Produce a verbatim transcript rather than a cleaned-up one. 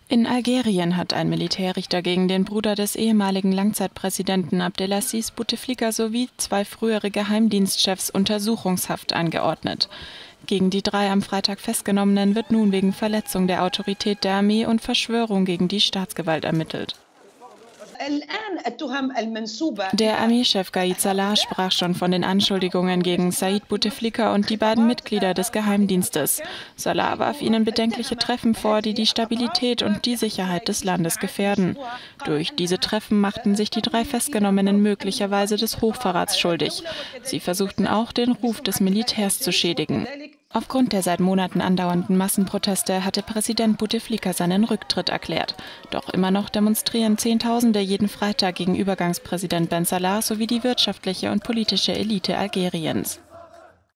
In Algerien hat ein Militärrichter gegen den Bruder des ehemaligen Langzeitpräsidenten Abdelaziz Bouteflika sowie zwei frühere Geheimdienstchefs Untersuchungshaft angeordnet. Gegen die drei am Freitag Festgenommenen wird nun wegen Verletzung der Autorität der Armee und Verschwörung gegen die Staatsgewalt ermittelt. Der Armeechef Gaid Salah sprach schon von den Anschuldigungen gegen Said Bouteflika und die beiden Mitglieder des Geheimdienstes. Salah warf ihnen bedenkliche Treffen vor, die die Stabilität und die Sicherheit des Landes gefährden. Durch diese Treffen machten sich die drei Festgenommenen möglicherweise des Hochverrats schuldig. Sie versuchten auch, den Ruf des Militärs zu schädigen. Aufgrund der seit Monaten andauernden Massenproteste hatte Präsident Bouteflika seinen Rücktritt erklärt. Doch immer noch demonstrieren Zehntausende jeden Freitag gegen Übergangspräsident Ben Salah sowie die wirtschaftliche und politische Elite Algeriens.